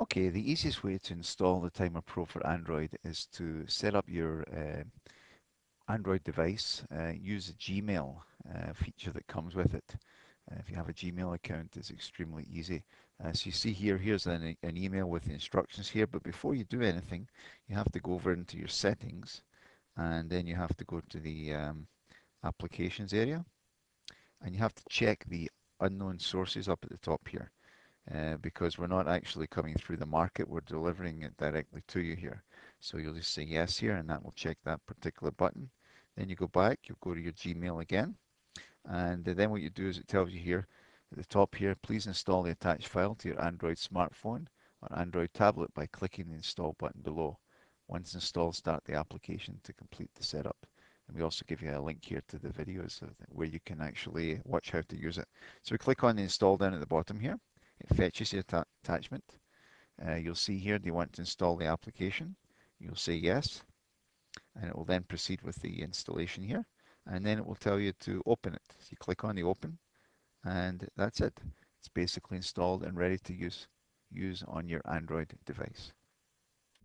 Okay, the easiest way to install the Timer Pro for Android is to set up your Android device, use the Gmail feature that comes with it. If you have a Gmail account, it's extremely easy. So you see here, here's an email with the instructions here, but before you do anything, you have to go over into your settings, and then you have to go to the applications area, and you have to check the unknown sources up at the top here. Because we're not actually coming through the market, we're delivering it directly to you here. So you'll just say yes here, and that will check that particular button. Then you go back, you'll go to your Gmail again, and then what you do is it tells you here at the top here, please install the attached file to your Android smartphone or Android tablet by clicking the install button below. Once installed, start the application to complete the setup. And we also give you a link here to the videos where you can actually watch how to use it. So we click on the install down at the bottom here. It fetches the attachment. You'll see here, do you want to install the application? You'll say yes, and it will then proceed with the installation here. And then it will tell you to open it. So you click on the open, and that's it. It's basically installed and ready to use on your Android device.